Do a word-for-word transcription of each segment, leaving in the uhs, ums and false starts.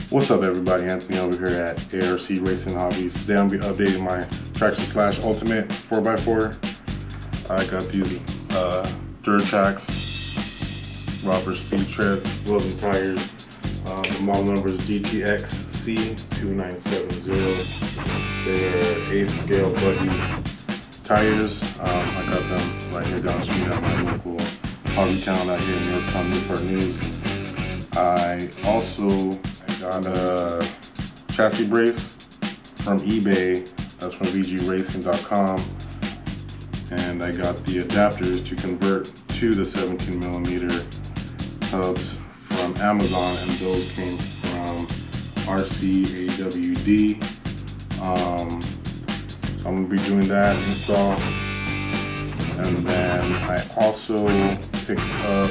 What's up everybody, Anthony over here at A R C Racing Hobbies. Today I'm going to be updating my Traxxas Slash Ultimate four by four. I got these uh, Duratax Robber Speed Tread wheels and tires. Uh, the model number is D T X C two nine seven zero. They are eighth scale buggy tires. Um, I got them right here down the street at my local hobby town out here in Yorktown, Newport News. I also got a chassis brace from eBay, that's from V G Racing dot com, and I got the adapters to convert to the seventeen millimeter hubs from Amazon, and those came from R C A W D. Um, so I'm going to be doing that install, and then I also picked up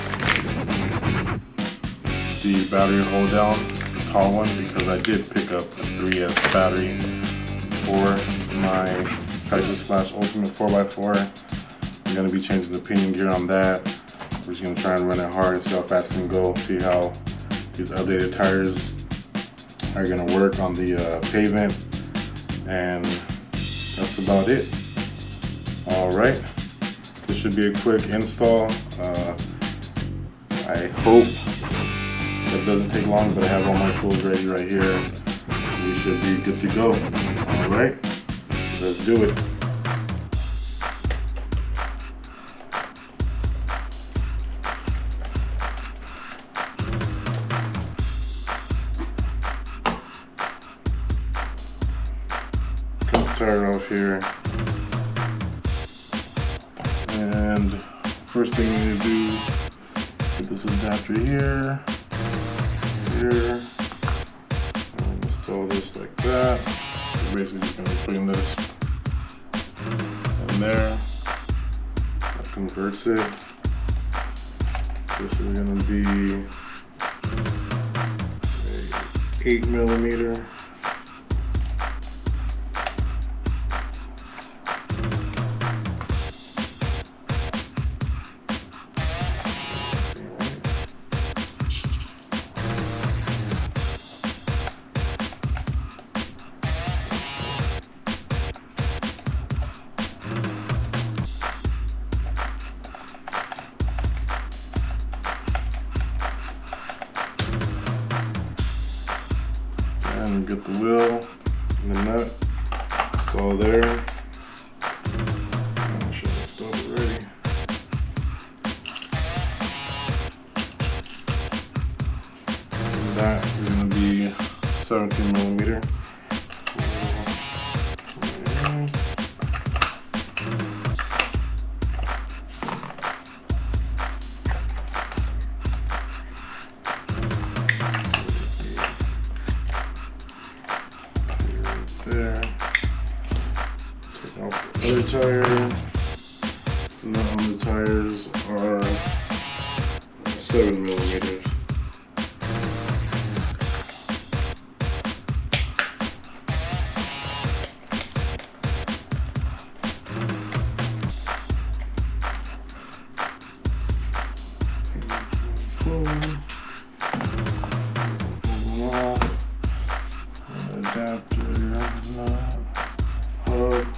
the battery hold down, the tall one, because I did pick up a three S battery for my Traxxas Slash Ultimate four by four. I'm going to be changing the pinion gear on that. We're just going to try and run it hard and see how fast it can go, see how these updated tires are going to work on the uh, pavement, and that's about it. Alright, this should be a quick install. Uh, I hope it doesn't take long, but I have all my tools ready right here. We should be good to go. Alright, let's do it. Cut the tire off here. And first thing we need to do, put this adapter here. Here, and install this like that. So basically just going to be putting this in there. That converts it. This is going to be a eight millimeter. And get the wheel and the nut. It's all there. I should have installed it already. And that is going to be seventeen millimeter. There. Take off the other tire. And then on the tires are seven millimeters. Boom. Adapter, nut, hub.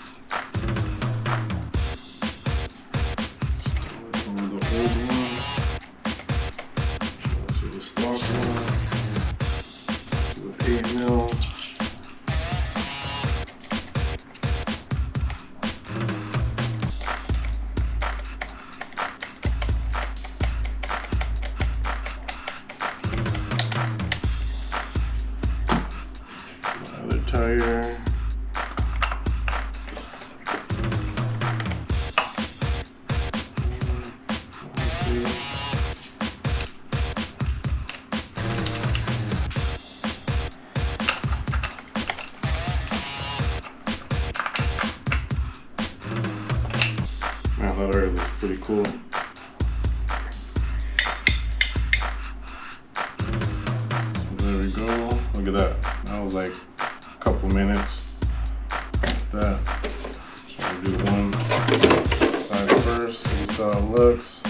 Start with the old one. Show to the stock one. Do with eight mil. Tire. Man, that area looks pretty cool. So there we go. Look at that. That was like couple minutes like that. So I'm gonna do one side first, see how it looks.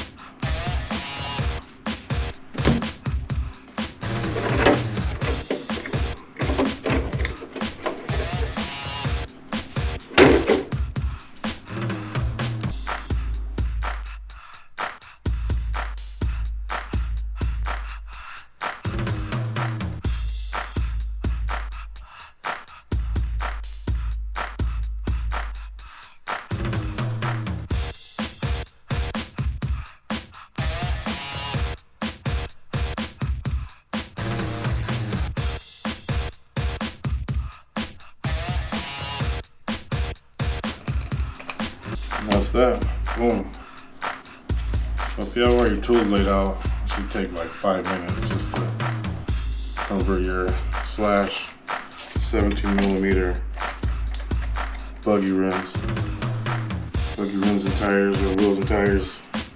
that's that. Boom. So if you have all your tools laid out, it should take like five minutes just to convert your slash seventeen millimeter buggy rims. Buggy rims and tires, or wheels and tires.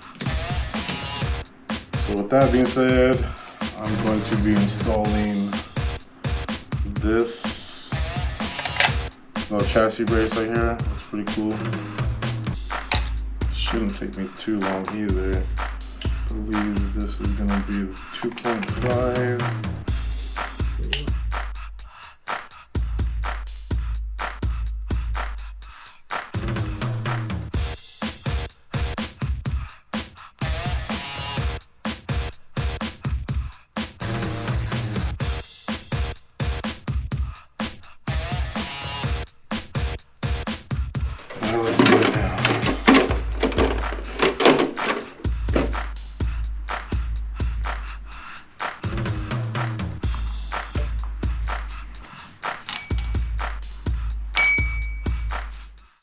So with that being said, I'm going to be installing this little chassis brace right here. It's pretty cool. Shouldn't take me too long either. I believe this is gonna be two point five.